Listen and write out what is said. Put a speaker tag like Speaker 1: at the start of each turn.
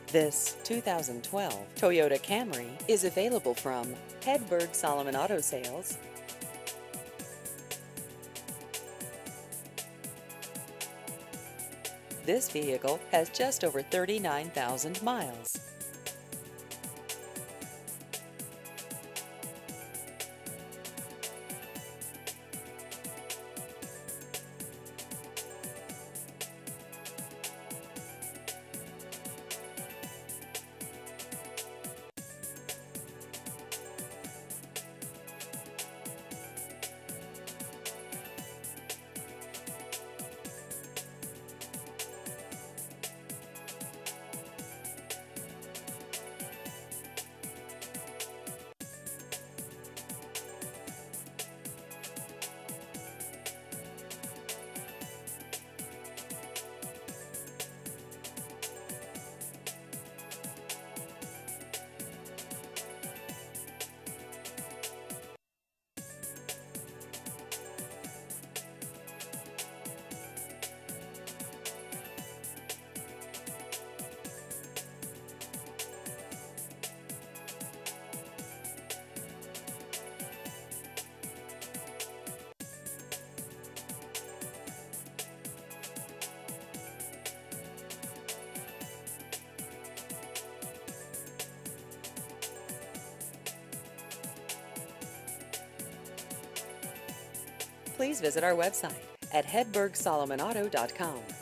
Speaker 1: This 2012 Toyota Camry is available from Hedberg Solomon Auto Sales. This vehicle has just over 39,000 miles. Please visit our website at hedbergsolomonauto.com.